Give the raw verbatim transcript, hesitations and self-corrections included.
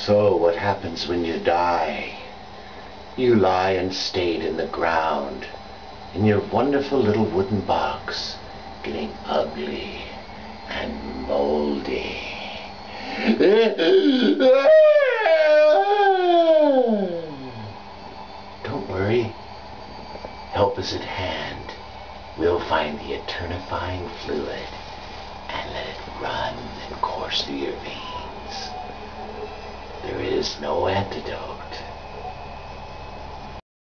So what happens when you die? You lie unstayed in the ground, in your wonderful little wooden box, getting ugly and moldy. Don't worry. Help is at hand. We'll find the eternifying fluid.